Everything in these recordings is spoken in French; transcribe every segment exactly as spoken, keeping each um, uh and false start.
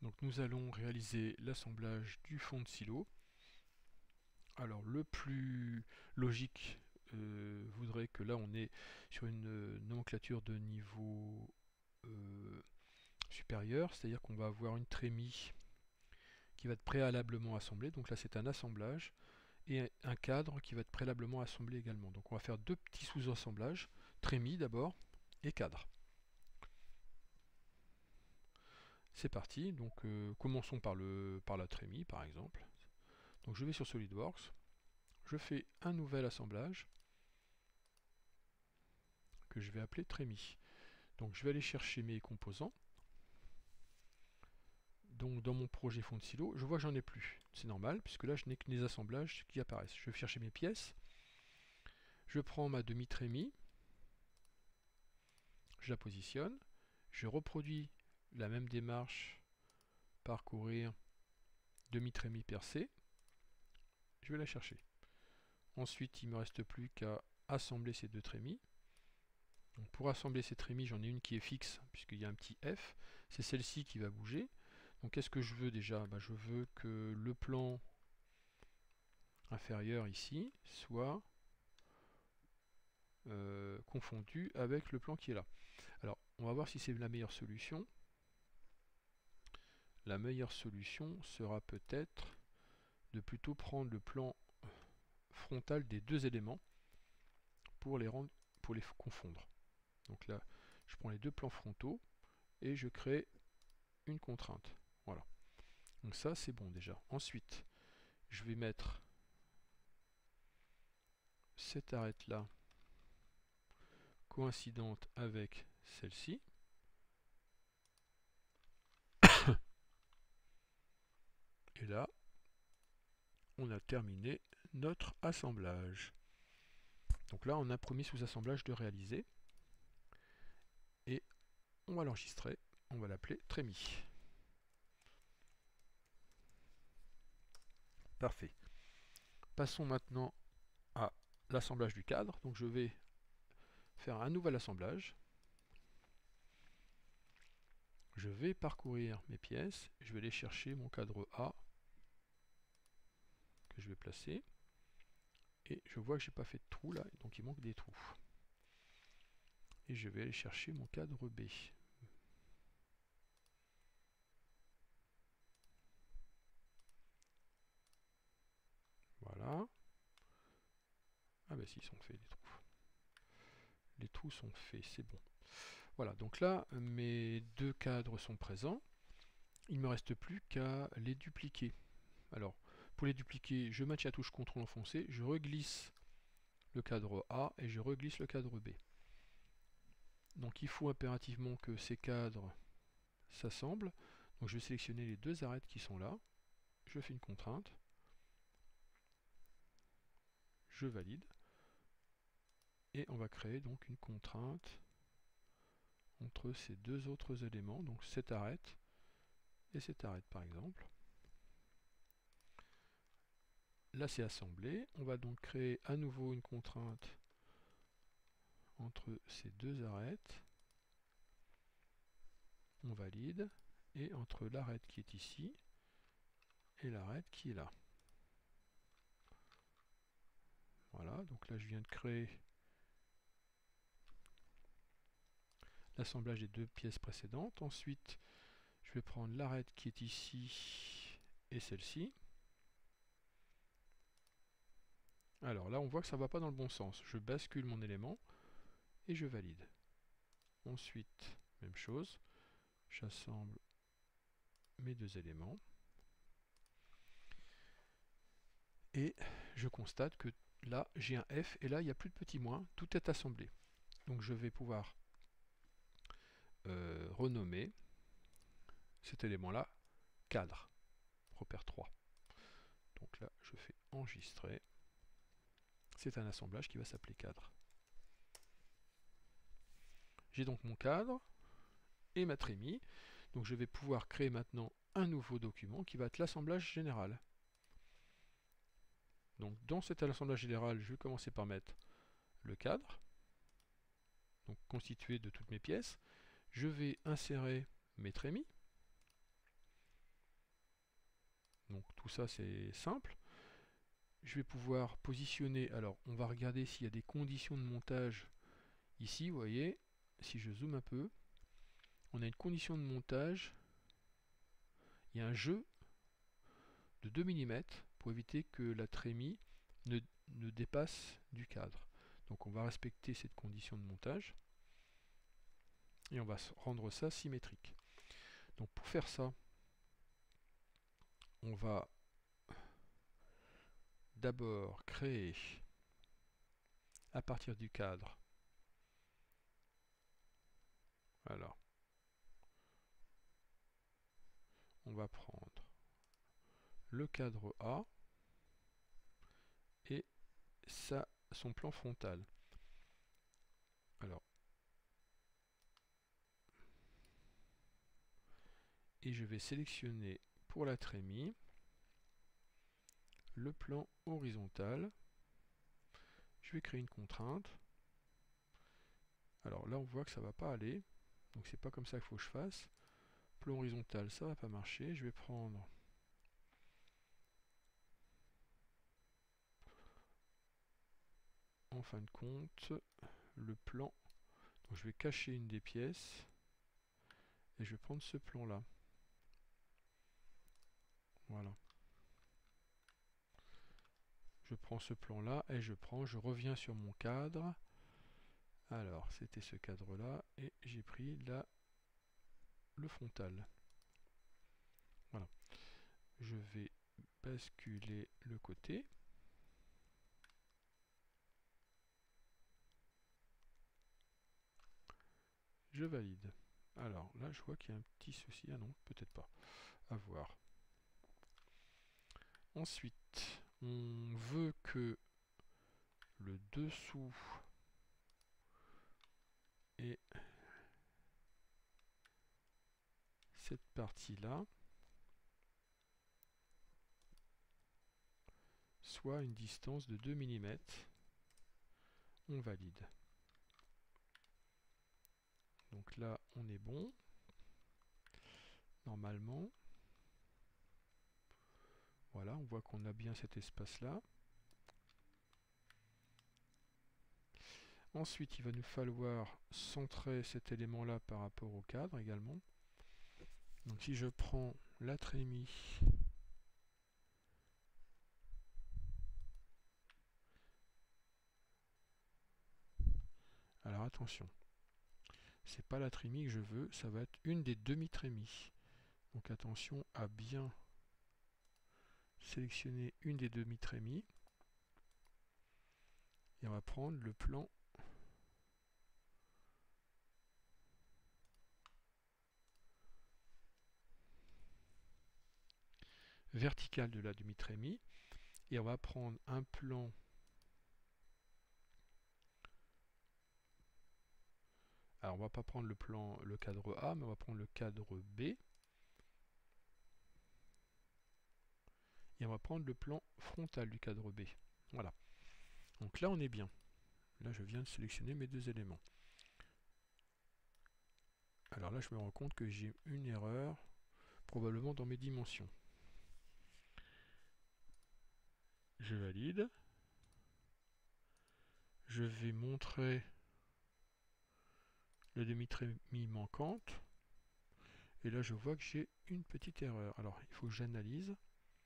Donc nous allons réaliser l'assemblage du fond de silo. Alors le plus logique euh, voudrait que là on est sur une euh, nomenclature de niveau euh, supérieur, c'est-à-dire qu'on va avoir une trémie qui va être préalablement assemblée, donc là c'est un assemblage, et un cadre qui va être préalablement assemblé également. Donc on va faire deux petits sous-assemblages, trémie d'abord et cadre. C'est parti, donc euh, commençons par, le, par la trémie par exemple. Donc je vais sur SolidWorks, je fais un nouvel assemblage que je vais appeler trémie. Donc je vais aller chercher mes composants. Donc dans mon projet fond de silo, je vois que j'en ai plus. C'est normal, puisque là je n'ai que les assemblages qui apparaissent. Je vais chercher mes pièces. Je prends ma demi-trémie. Je la positionne. Je reproduis la même démarche, parcourir demi-trémie percée. Je vais la chercher. Ensuite, il ne me reste plus qu'à assembler ces deux trémies. Donc pour assembler ces trémies, j'en ai une qui est fixe, puisqu'il y a un petit F. C'est celle-ci qui va bouger. Donc qu'est-ce que je veux déjà? ben, Je veux que le plan inférieur ici soit euh, confondu avec le plan qui est là. Alors on va voir si c'est la meilleure solution. La meilleure solution sera peut-être de plutôt prendre le plan frontal des deux éléments pour les rendre, pour les confondre. Donc là, je prends les deux plans frontaux et je crée une contrainte. Voilà. Donc ça, c'est bon déjà. Ensuite, je vais mettre cette arête-là coïncidente avec celle-ci. Et là, on a terminé notre assemblage. Donc là, on a un premier sous-assemblage de réaliser. Et on va l'enregistrer. On va l'appeler trémie. Parfait. Passons maintenant à l'assemblage du cadre. Donc je vais faire un nouvel assemblage. Je vais parcourir mes pièces. Je vais aller chercher mon cadre A que je vais placer. Et je vois que j'ai pas fait de trou là, donc il manque des trous. Et je vais aller chercher mon cadre B. Voilà. Ah bah si, ils sont faits les trous. Les trous sont faits, c'est bon. Voilà, donc là, mes deux cadres sont présents. Il ne me reste plus qu'à les dupliquer. Alors, pour les dupliquer, je maintiens la touche contrôle enfoncé, je reglisse le cadre A et je reglisse le cadre B. Donc il faut impérativement que ces cadres s'assemblent. Donc je vais sélectionner les deux arêtes qui sont là. Je fais une contrainte. Je valide. Et on va créer donc une contrainte entre ces deux autres éléments, donc cette arête et cette arête par exemple. Là c'est assemblé. On va donc créer à nouveau une contrainte entre ces deux arêtes. On valide. Et entre l'arête qui est ici et l'arête qui est là. Voilà, donc là je viens de créer l'assemblage des deux pièces précédentes. Ensuite, je vais prendre l'arête qui est ici et celle-ci. Alors là, on voit que ça ne va pas dans le bon sens. Je bascule mon élément et je valide. Ensuite, même chose, j'assemble mes deux éléments. Et je constate que là, j'ai un F et là, il n'y a plus de petits moins. Tout est assemblé. Donc je vais pouvoir euh, renommer cet élément-là cadre, repère trois. Donc là, je fais enregistrer. C'est un assemblage qui va s'appeler cadre. J'ai donc mon cadre et ma trémie. Donc je vais pouvoir créer maintenant un nouveau document qui va être l'assemblage général. Donc dans cet assemblage général, je vais commencer par mettre le cadre, donc constitué de toutes mes pièces. Je vais insérer mes trémies. tout ça c'est simple. Je vais pouvoir positionner, alors on va regarder s'il y a des conditions de montage ici, vous voyez, si je zoome un peu, on a une condition de montage, il y a un jeu de deux millimètres pour éviter que la trémie ne, ne dépasse du cadre. Donc on va respecter cette condition de montage et on va rendre ça symétrique. Donc pour faire ça, on va d'abord créer à partir du cadre. Alors, on va prendre le cadre A et ça, son plan frontal. Alors, et je vais sélectionner pour la trémie le plan horizontal. Je vais créer une contrainte. Alors là, on voit que ça va pas aller. Donc c'est pas comme ça qu'il faut que je fasse. Plan horizontal, ça va pas marcher. Je vais prendre en fin de compte le plan. Donc je vais cacher une des pièces et je vais prendre ce plan là. Voilà. Je prends ce plan là et je prends, je reviens sur mon cadre. Alors c'était ce cadre là et j'ai pris là le frontal. Voilà. Je vais basculer le côté. Je valide. Alors là je vois qu'il y a un petit souci. Ah non, peut-être pas. À voir. Ensuite, on veut que le dessous et cette partie-là soit une distance de deux millimètres. On valide. Donc là, on est bon. Normalement. Voilà, on voit qu'on a bien cet espace-là. Ensuite, il va nous falloir centrer cet élément-là par rapport au cadre également. Donc si je prends la trémie, alors attention, c'est pas la trémie que je veux, ça va être une des demi-trémies. Donc attention à bien sélectionner une des demi-trémies. Et on va prendre le plan vertical de la demi-trémie. Et on va prendre un plan alors on va pas prendre le plan le cadre A, mais on va prendre le cadre B. Et on va prendre le plan frontal du cadre B. Voilà. Donc là on est bien. Là je viens de sélectionner mes deux éléments. Alors là je me rends compte que j'ai une erreur, probablement dans mes dimensions. Je valide. Je vais montrer la demi-trémie manquante. Et là je vois que j'ai une petite erreur. Alors il faut que j'analyse.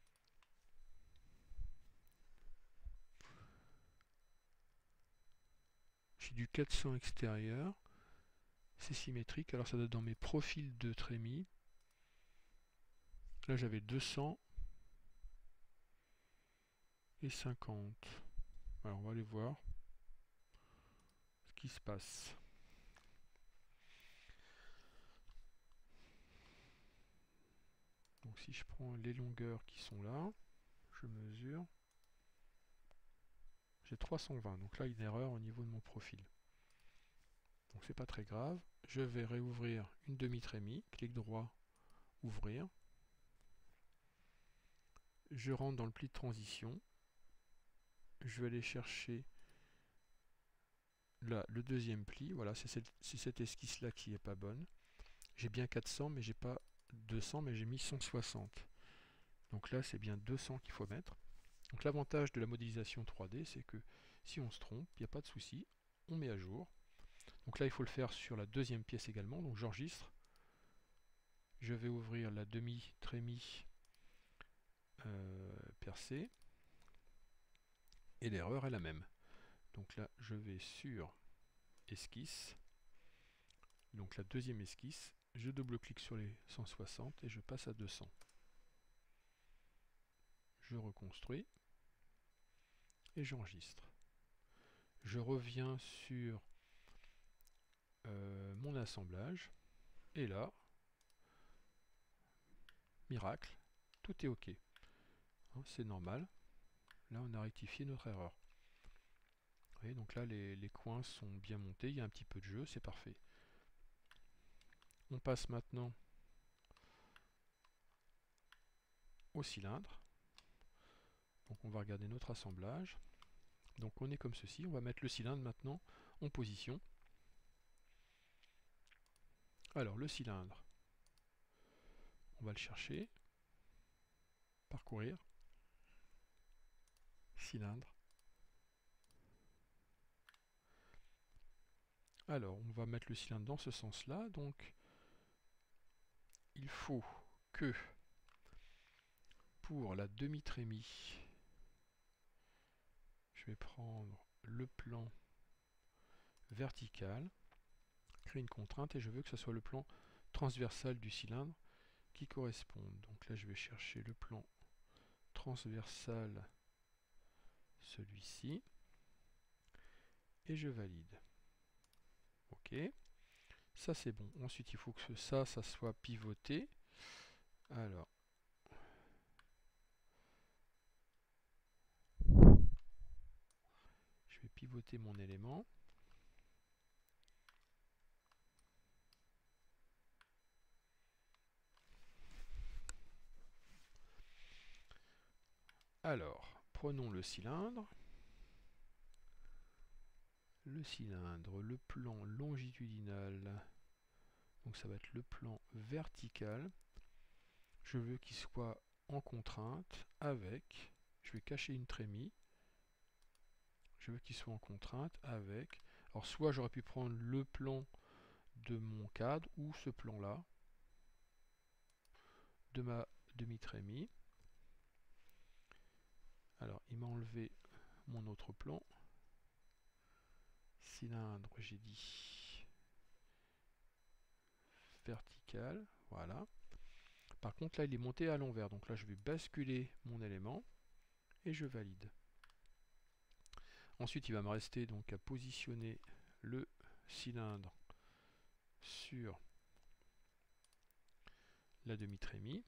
J'ai du quatre cents extérieur. C'est symétrique. Alors ça doit être dans mes profils de trémie. Là j'avais deux cents et cinquante. Alors on va aller voir ce qui se passe. Donc si je prends les longueurs qui sont là, je mesure, j'ai trois cent vingt. Donc là une erreur au niveau de mon profil. Donc c'est pas très grave. Je vais réouvrir une demi-trémie, clic droit, ouvrir. Je rentre dans le pli de transition. Je vais aller chercher là le deuxième pli. Voilà, c'est cette, cette esquisse là qui est pas bonne. J'ai bien quatre cents, mais j'ai pas deux cents, mais j'ai mis cent soixante. Donc là, c'est bien deux cents qu'il faut mettre. Donc l'avantage de la modélisation trois D, c'est que si on se trompe, il n'y a pas de souci, on met à jour. Donc là, il faut le faire sur la deuxième pièce également. Donc j'enregistre. Je vais ouvrir la demi-trémie euh, percée. Et l'erreur est la même. Donc là, je vais sur esquisse. Donc la deuxième esquisse. Je double-clique sur les cent soixante et je passe à deux cents. Je reconstruis. Et j'enregistre. Je reviens sur euh, mon assemblage. Et là, miracle, tout est OK. Hein, c'est normal. Là, on a rectifié notre erreur. Vous voyez, donc là, les, les coins sont bien montés. Il y a un petit peu de jeu, c'est parfait. On passe maintenant au cylindre. Donc on va regarder notre assemblage. Donc on est comme ceci. On va mettre le cylindre maintenant en position. Alors le cylindre, on va le chercher. Parcourir. Cylindre. Alors on va mettre le cylindre dans ce sens-là. Donc il faut que pour la demi-trémie, je vais prendre le plan vertical, créer une contrainte et je veux que ce soit le plan transversal du cylindre qui corresponde. Donc là je vais chercher le plan transversal, celui-ci, et je valide. Ok, ça c'est bon. Ensuite il faut que ça, ça soit pivoté. Alors, je vais pivoter mon élément. Alors, prenons le cylindre. Le cylindre, le plan longitudinal, donc ça va être le plan vertical. Je veux qu'il soit en contrainte avec, je vais cacher une trémie, je veux qu'il soit en contrainte avec, alors soit j'aurais pu prendre le plan de mon cadre ou ce plan là, de ma demi-trémie. Alors il m'a enlevé mon autre plan. Cylindre, j'ai dit vertical, voilà. Par contre là il est monté à l'envers, donc là je vais basculer mon élément et je valide. Ensuite il va me rester donc à positionner le cylindre sur la demi-trémie.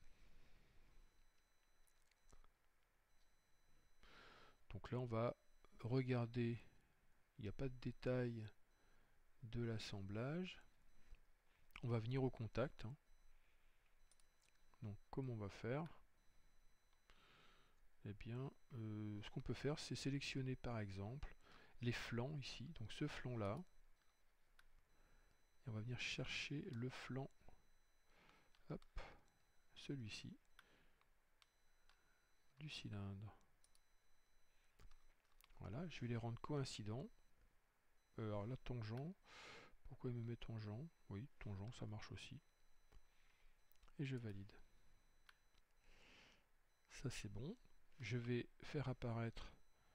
Donc là on va regarder, il n'y a pas de détail de l'assemblage. On va venir au contact. Hein. Donc comment on va faire? Eh bien, euh, ce qu'on peut faire, c'est sélectionner par exemple les flancs ici, donc ce flanc là, et on va venir chercher le flanc, hop, celui-ci, du cylindre. Voilà, je vais les rendre coïncidents. Euh, alors là, tangent, pourquoi il me met tangent? Oui, tangent, ça marche aussi. Et je valide. Ça c'est bon. Je vais faire apparaître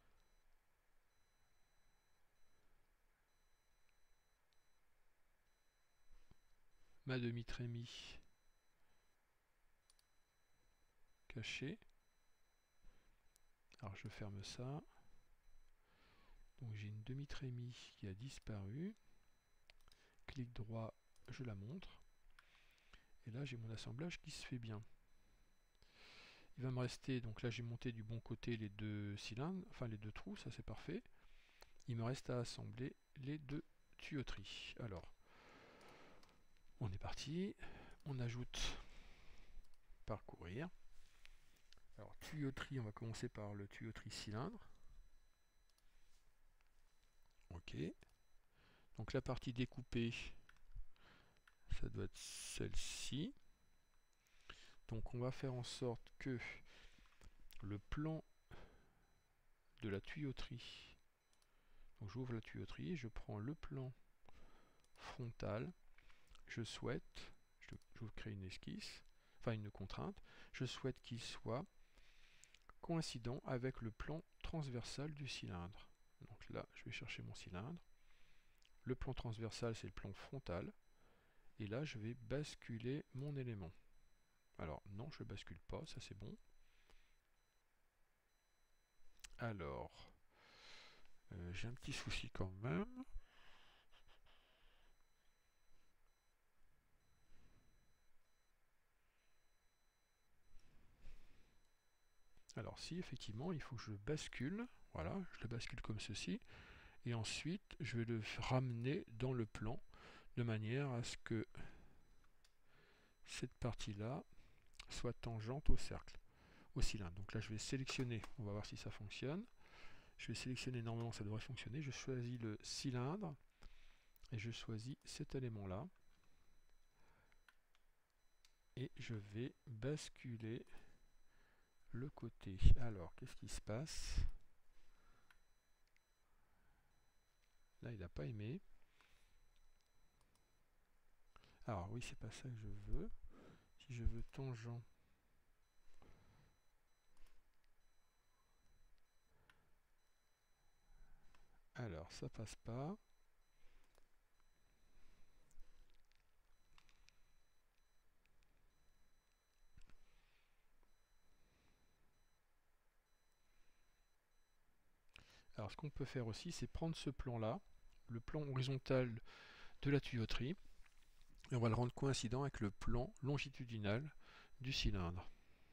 ma demi-trémie cachée. Alors je ferme ça. Donc j'ai une demi-trémie qui a disparu. Clic droit, je la montre. Et là j'ai mon assemblage qui se fait bien. Il va me rester, donc là j'ai monté du bon côté les deux cylindres, enfin les deux trous, ça c'est parfait. Il me reste à assembler les deux tuyauteries. Alors, on est parti. On ajoute parcourir. Alors tuyauterie, on va commencer par le tuyauterie cylindre. Ok. Donc la partie découpée, ça doit être celle-ci. Donc on va faire en sorte que le plan de la tuyauterie. Donc j'ouvre la tuyauterie, je prends le plan frontal, je souhaite, je, je crée une esquisse, enfin une contrainte, je souhaite qu'il soit coïncident avec le plan transversal du cylindre. Donc là, je vais chercher mon cylindre. Le plan transversal, c'est le plan frontal. Et là, je vais basculer mon élément. Alors, non, je ne bascule pas, ça c'est bon. Alors, euh, j'ai un petit souci quand même. Alors si, effectivement, il faut que je bascule. Voilà, je le bascule comme ceci. Et ensuite, je vais le ramener dans le plan de manière à ce que cette partie-là soit tangente au cercle, au cylindre. Donc là, je vais sélectionner, on va voir si ça fonctionne. Je vais sélectionner, normalement ça devrait fonctionner. Je choisis le cylindre et je choisis cet élément-là. Et je vais basculer le côté. Alors, qu'est-ce qui se passe? Là, il n'a pas aimé. Alors, oui, c'est pas ça que je veux. Si je veux tangent, alors ça passe pas. Alors, ce qu'on peut faire aussi, c'est prendre ce plan-là, le plan horizontal de la tuyauterie, et on va le rendre coïncident avec le plan longitudinal du cylindre.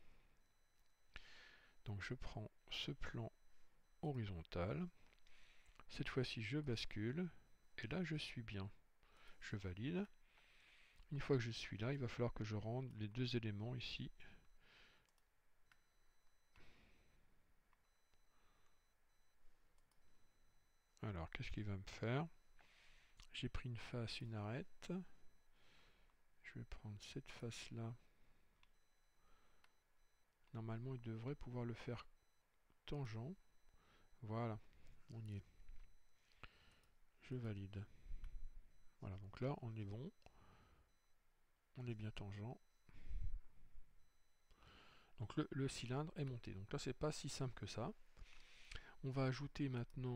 Donc je prends ce plan horizontal, cette fois-ci je bascule, et là je suis bien. Je valide. Une fois que je suis là, il va falloir que je rende les deux éléments ici. Alors, qu'est-ce qu'il va me faire? J'ai pris une face, une arête. Je vais prendre cette face-là. Normalement, il devrait pouvoir le faire tangent. Voilà, on y est. Je valide. Voilà, donc là, on est bon. On est bien tangent. Donc le, le cylindre est monté. Donc là, c'est pas si simple que ça. On va ajouter maintenant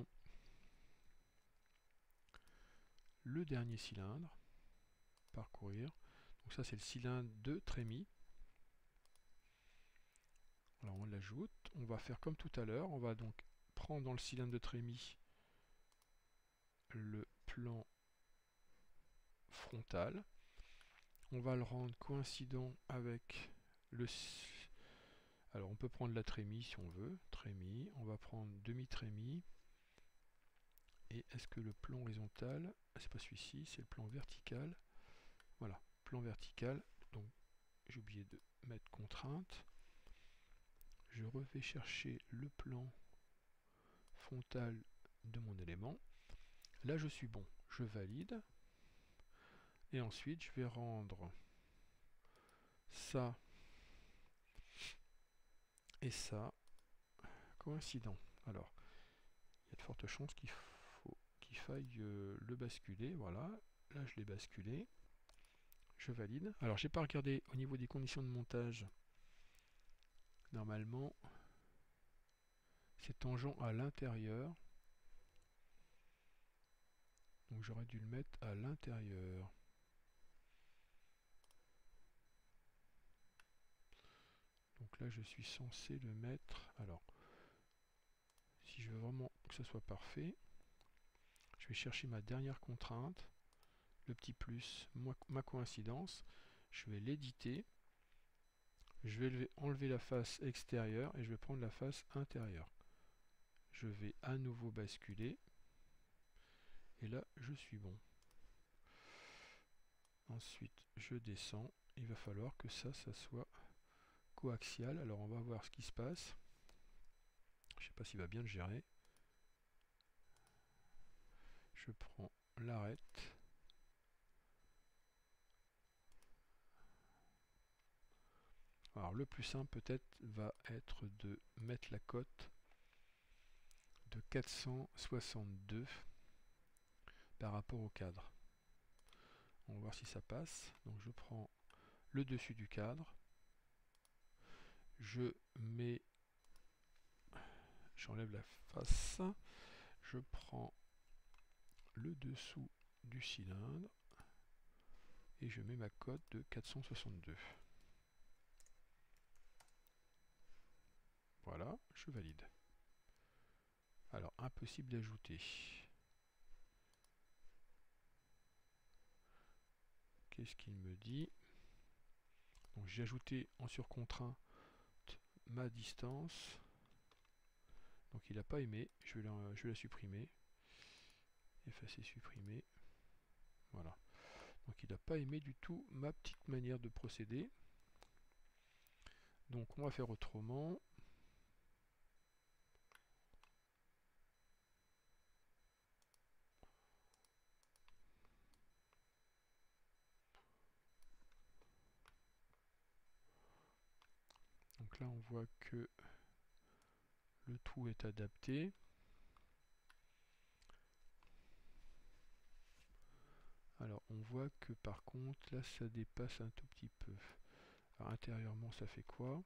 le dernier cylindre. Parcourir. Donc ça, c'est le cylindre de trémie. Alors on l'ajoute. On va faire comme tout à l'heure. On va donc prendre dans le cylindre de trémie le plan frontal. On va le rendre coïncident avec le... Alors on peut prendre la trémie si on veut. Trémie. On va prendre demi-trémie. Et est-ce que le plan horizontal... C'est pas celui-ci, c'est le plan vertical. Voilà, plan vertical. Donc j'ai oublié de mettre contrainte. Je vais chercher le plan frontal de mon élément. Là je suis bon. Je valide. Et ensuite je vais rendre ça et ça coïncident. Alors, il y a de fortes chances qu'il faut qu'il faille euh, le basculer. Voilà, là je l'ai basculé. Je valide. Alors, j'ai pas regardé au niveau des conditions de montage. Normalement, c'est tangent à l'intérieur. Donc, j'aurais dû le mettre à l'intérieur. Donc là, je suis censé le mettre. Alors, si je veux vraiment que ce soit parfait, je vais chercher ma dernière contrainte, le petit plus, ma coïncidence. Je vais l'éditer. Je vais enlever la face extérieure et je vais prendre la face intérieure. Je vais à nouveau basculer. Et là, je suis bon. Ensuite, je descends. Il va falloir que ça, ça soit coaxial. Alors, on va voir ce qui se passe. Je ne sais pas s'il va bien le gérer. Je prends l'arête. Alors le plus simple peut-être va être de mettre la cote de quatre cent soixante-deux par rapport au cadre. On va voir si ça passe. Donc je prends le dessus du cadre, je mets, j'enlève la face, je prends le dessous du cylindre et je mets ma cote de quatre cent soixante-deux. Voilà, je valide. Alors, impossible d'ajouter. Qu'est-ce qu'il me dit? Donc j'ai ajouté en surcontrainte ma distance. Donc il n'a pas aimé, je vais, la, je vais la supprimer. Effacer, supprimer. Voilà. Donc il n'a pas aimé du tout ma petite manière de procéder. Donc on va faire autrement. Donc là on voit que le trou est adapté. Alors on voit que par contre là ça dépasse un tout petit peu. Alors intérieurement ça fait quoi?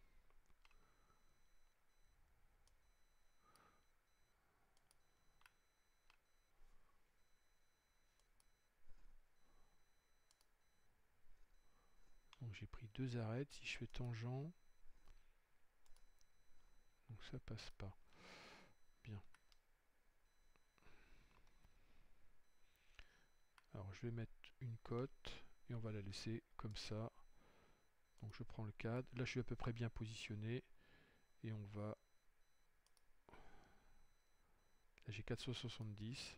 Donc j'ai pris deux arêtes, si je fais tangent, donc ça passe pas. Bien. Alors je vais mettre une cote et on va la laisser comme ça. Donc je prends le cadre, là je suis à peu près bien positionné et on va... Là j'ai quatre cent soixante-dix.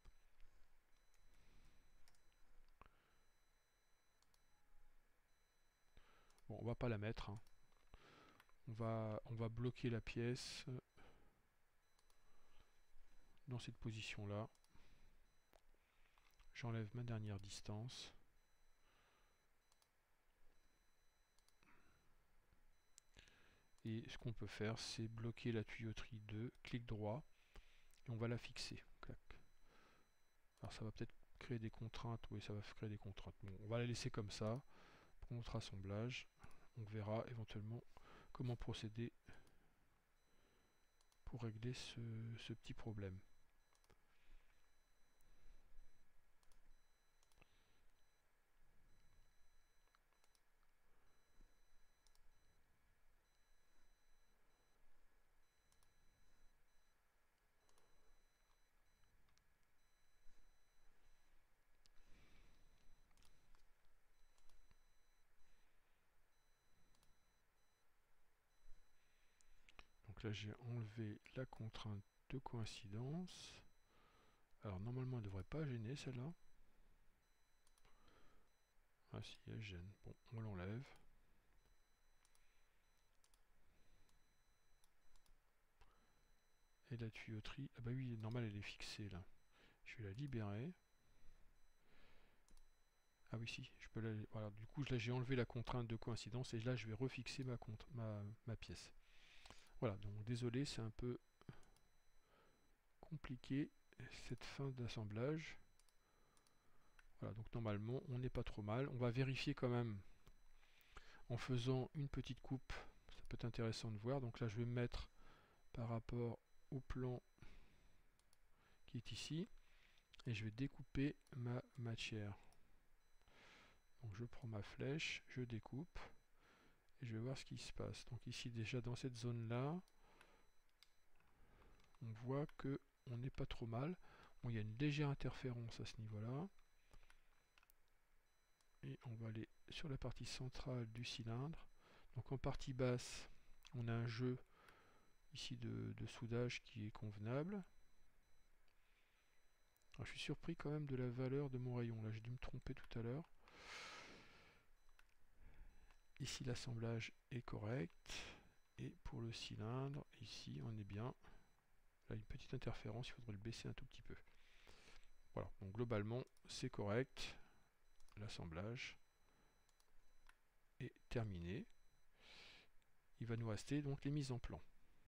Bon, on va pas la mettre, hein. On va, on va bloquer la pièce dans cette position là. J'enlève ma dernière distance. Et ce qu'on peut faire, c'est bloquer la tuyauterie deux, clic droit, et on va la fixer. Clac. Alors ça va peut-être créer des contraintes, oui ça va créer des contraintes. Bon, on va la laisser comme ça, pour notre assemblage. On verra éventuellement comment procéder pour régler ce, ce petit problème. Donc là j'ai enlevé la contrainte de coïncidence. Alors normalement elle ne devrait pas gêner celle-là. Ah si, elle gêne. Bon, on l'enlève. Et la tuyauterie, ah bah oui, normal elle est fixée là. Je vais la libérer. Ah oui si, je peux la... Voilà, du coup là j'ai enlevé la contrainte de coïncidence et là je vais refixer ma, contre... ma, ma pièce. Voilà, donc désolé, c'est un peu compliqué cette fin d'assemblage. Voilà, donc normalement on n'est pas trop mal. On va vérifier quand même en faisant une petite coupe. Ça peut être intéressant de voir. Donc là je vais me mettre par rapport au plan qui est ici et je vais découper ma matière. Donc je prends ma flèche, je découpe et je vais voir ce qui se passe. Donc ici déjà dans cette zone là, on voit que on n'est pas trop mal. Bon, il y a une légère interférence à ce niveau là. Et on va aller sur la partie centrale du cylindre. Donc en partie basse, on a un jeu ici de, de soudage qui est convenable. Alors, je suis surpris quand même de la valeur de mon rayon. Là, j'ai dû me tromper tout à l'heure. Ici, l'assemblage est correct. Et pour le cylindre, ici, on est bien. Là, une petite interférence, il faudrait le baisser un tout petit peu. Voilà, donc globalement, c'est correct. L'assemblage est terminé. il va nous rester donc les mises en plan.